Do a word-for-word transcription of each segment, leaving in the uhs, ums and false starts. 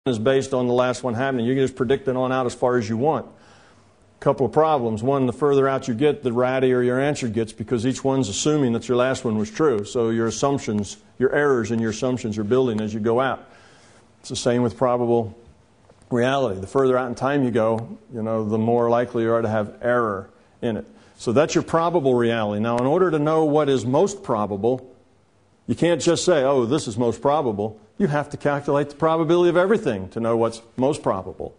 is based on the last one happening. You can just predict it on out as far as you want. Couple of problems. One, the further out you get, the rattier your answer gets, because each one's assuming that your last one was true. So your assumptions, your errors in your assumptions are building as you go out. It's the same with probable reality. The further out in time you go, you know, the more likely you are to have error in it. So that's your probable reality. Now, in order to know what is most probable, you can't just say, oh, this is most probable. You have to calculate the probability of everything to know what's most probable.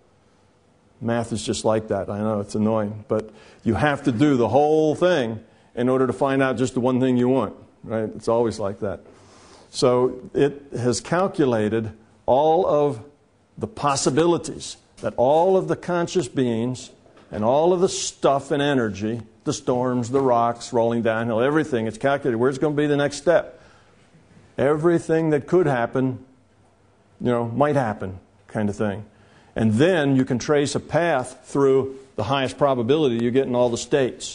Math is just like that. I know it's annoying, but you have to do the whole thing in order to find out just the one thing you want, right? It's always like that. So it has calculated all of the possibilities that all of the conscious beings and all of the stuff and energy, the storms, the rocks rolling downhill, everything, it's calculated where's going to be the next step. Everything that could happen, you know, might happen, kind of thing. And then you can trace a path through the highest probability you get in all the states.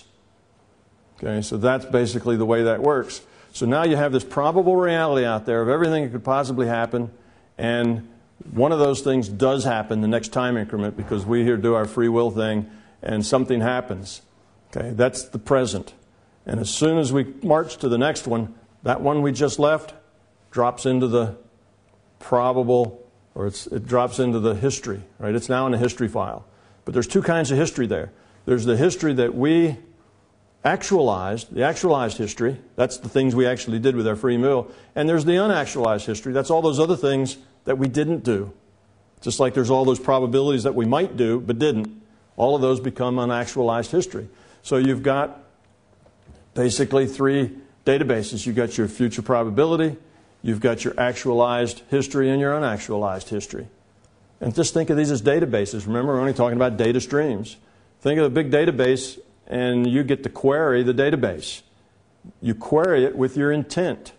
Okay, so that's basically the way that works. So now you have this probable reality out there of everything that could possibly happen, and one of those things does happen the next time increment because we here do our free will thing and something happens. Okay, that's the present. And as soon as we march to the next one, that one we just left drops into the probable, or it's, it drops into the history, right? It's now in a history file. But there's two kinds of history there. There's the history that we actualized, the actualized history. That's the things we actually did with our free will. And there's the unactualized history. That's all those other things that we didn't do. Just like there's all those probabilities that we might do but didn't. All of those become unactualized history. So you've got basically three databases. You've got your future probability, you've got your actualized history, and your unactualized history. And just think of these as databases. Remember, we're only talking about data streams. Think of a big database, and you get to query the database. You query it with your intent.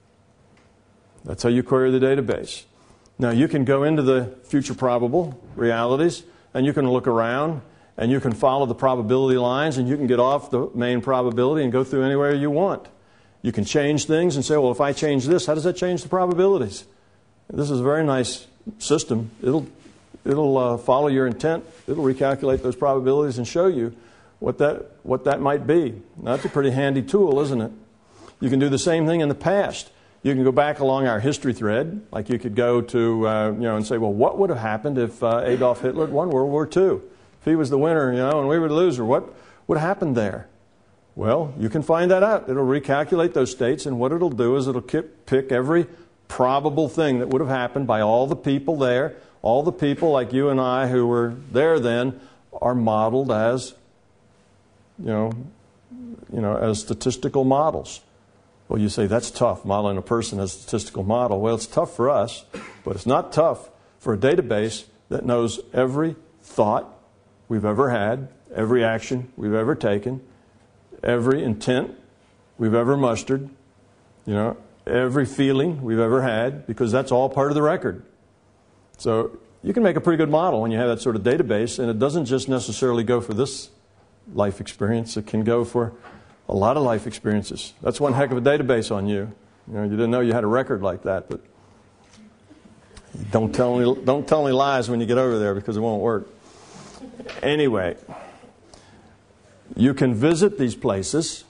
That's how you query the database. Now, you can go into the future probable realities, and you can look around, and you can follow the probability lines, and you can get off the main probability and go through anywhere you want. You can change things and say, well, if I change this, how does that change the probabilities? This is a very nice system. It'll, it'll uh, follow your intent. It'll recalculate those probabilities and show you what that, what that might be. That's a pretty handy tool, isn't it? You can do the same thing in the past. You can go back along our history thread, like you could go to, uh, you know, and say, well, what would have happened if uh, Adolf Hitler had won World War Two? If he was the winner, you know, and we were the loser, what would have happened there? Well, you can find that out. It'll recalculate those states, and what it'll do is it'll pick every probable thing that would have happened by all the people there. All the people like you and I who were there then are modeled as, you know, you know, as statistical models. Well, you say, that's tough, modeling a person as a statistical model. Well, it's tough for us, but it's not tough for a database that knows every thought we've ever had, every action we've ever taken, every intent we've ever mustered, you know, every feeling we've ever had, because that's all part of the record. So you can make a pretty good model when you have that sort of database, and it doesn't just necessarily go for this life experience. It can go for a lot of life experiences. That's one heck of a database on you. You know, you didn't know you had a record like that, but don't tell any, don't tell any lies when you get over there, because it won't work. Anyway, you can visit these places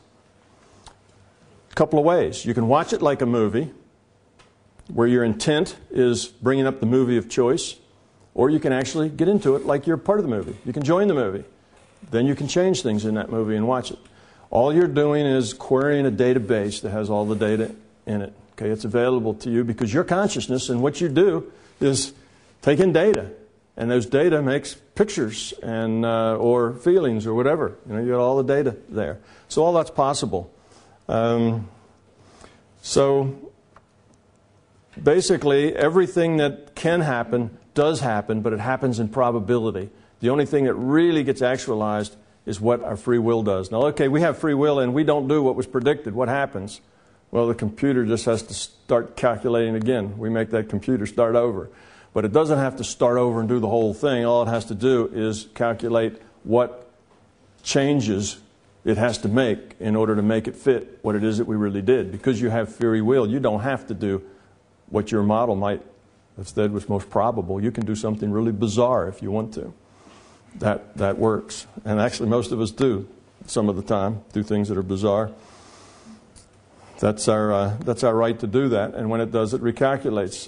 a couple of ways. You can watch it like a movie, where your intent is bringing up the movie of choice, or you can actually get into it like you're part of the movie. You can join the movie. Then you can change things in that movie and watch it. All you're doing is querying a database that has all the data in it. Okay, it's available to you because your consciousness and what you do is take in data, and those data makes pictures and uh, or feelings or whatever. You know, you got all the data there. So all that's possible. Um, so basically, everything that can happen does happen, but it happens in probability. The only thing that really gets actualized is what our free will does. Now, okay, we have free will and we don't do what was predicted. What happens? Well, the computer just has to start calculating again. We make that computer start over. But it doesn't have to start over and do the whole thing. All it has to do is calculate what changes it has to make in order to make it fit what it is that we really did. Because you have free will, you don't have to do what your model might Instead, what's most probable, you can do something really bizarre if you want to. That, that works. And actually, most of us do, some of the time, do things that are bizarre. That's our, uh, that's our right to do that. And when it does, it recalculates.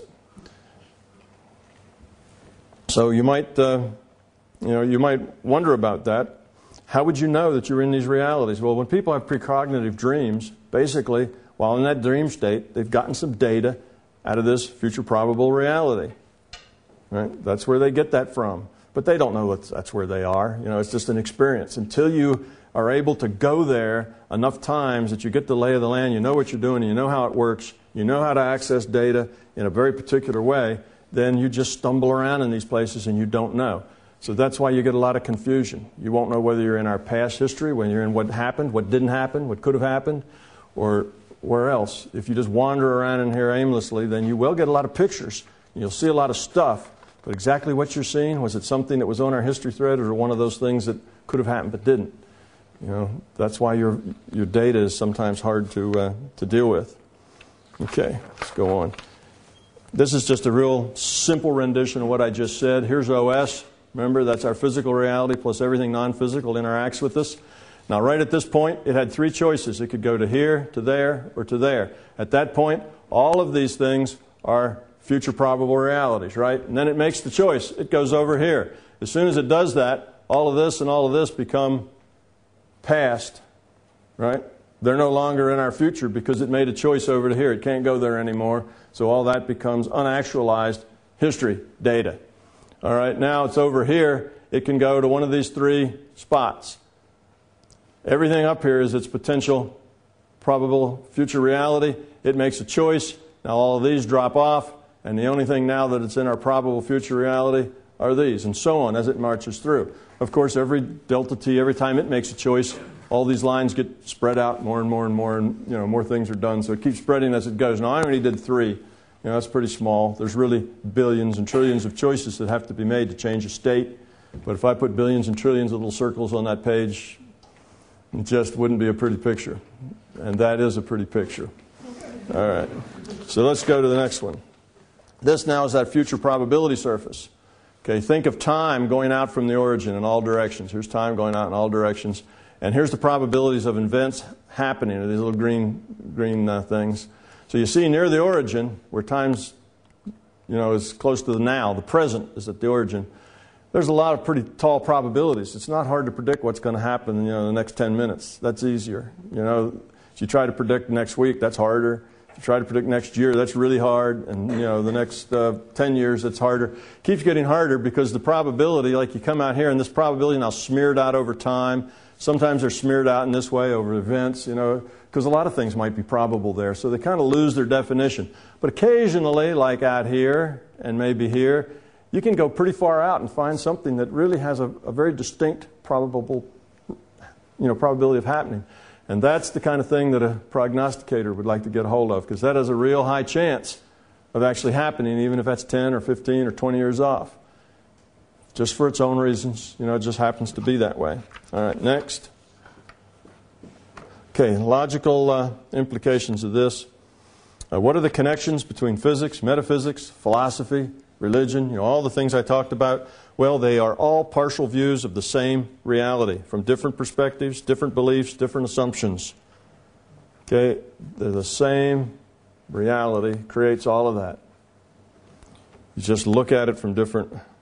So you might, uh, you know, you might wonder about that. How would you know that you're in these realities? Well, when people have precognitive dreams, basically, while in that dream state, they've gotten some data out of this future probable reality. Right? That's where they get that from. But they don't know that that's where they are. You know, it's just an experience. Until you are able to go there enough times that you get the lay of the land, you know what you're doing, you know how it works, you know how to access data in a very particular way, then you just stumble around in these places and you don't know. So that's why you get a lot of confusion. You won't know whether you're in our past history, when you're in what happened, what didn't happen, what could have happened, or where else. If you just wander around in here aimlessly, then you will get a lot of pictures. You'll see a lot of stuff. But exactly what you're seeing, was it something that was on our history thread, or one of those things that could have happened but didn't? You know, that's why your your data is sometimes hard to uh, to deal with. Okay, let's go on. This is just a real simple rendition of what I just said. Here's O S. Remember, that's our physical reality plus everything non-physical interacts with us. Now, right at this point, it had three choices. It could go to here, to there, or to there. At that point, all of these things are future probable realities, right? And then it makes the choice. It goes over here. As soon as it does that, all of this and all of this become past, right? They're no longer in our future because it made a choice over to here. It can't go there anymore. So all that becomes unactualized history data. All right, now it's over here. It can go to one of these three spots. Everything up here is its potential probable future reality. It makes a choice. Now all of these drop off. And the only thing now that it's in our probable future reality are these, and so on as it marches through. Of course, every delta t, every time it makes a choice, all these lines get spread out more and more and more, and you know, more things are done. So it keeps spreading as it goes. Now, I only did three. You know, that's pretty small. There's really billions and trillions of choices that have to be made to change a state. But if I put billions and trillions of little circles on that page, it just wouldn't be a pretty picture. And that is a pretty picture. All right. So let's go to the next one. This now is that future probability surface. Okay, think of time going out from the origin in all directions. Here's time going out in all directions. And here's the probabilities of events happening, these little green green uh, things. So you see near the origin, where time's, you know, is close to the now, the present is at the origin, there's a lot of pretty tall probabilities. It's not hard to predict what's going to happen, you know, in the next ten minutes. That's easier. You know, if you try to predict next week, that's harder. If you try to predict next year, that's really hard. And, you know, the next uh, ten years, it's harder. It keeps getting harder because the probability, like you come out here, and this probability now smeared out over time. Sometimes they're smeared out in this way over events, you know, because a lot of things might be probable there. So they kind of lose their definition. But occasionally, like out here and maybe here, you can go pretty far out and find something that really has a, a very distinct probable, you know, probability of happening. And that's the kind of thing that a prognosticator would like to get a hold of, because that has a real high chance of actually happening, even if that's ten or fifteen or twenty years off. Just for its own reasons. You know, it just happens to be that way. All right, next. Okay, logical uh, implications of this. Uh, what are the connections between physics, metaphysics, philosophy, religion, you know, all the things I talked about? Well, they are all partial views of the same reality from different perspectives, different beliefs, different assumptions. Okay, they're the same reality, creates all of that. You just look at it from different